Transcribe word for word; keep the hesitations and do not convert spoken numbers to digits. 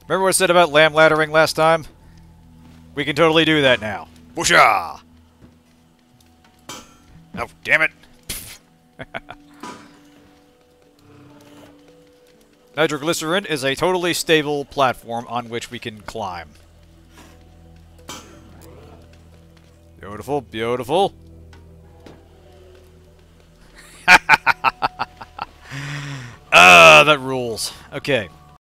Remember what I said about lamb laddering last time? We can totally do that now. Whoosha! Oh, damn it. Nitroglycerin is a totally stable platform on which we can climb. Beautiful, beautiful. Ah, that rules. Okay.